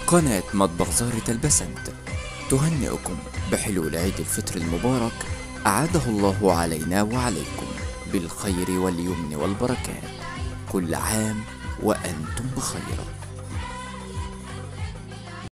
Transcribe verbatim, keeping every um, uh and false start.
قناة مطبخ زهرة البسنت تهنئكم بحلول عيد الفطر المبارك، أعاده الله علينا وعليكم بالخير واليمن والبركات. كل عام وأنتم بخير.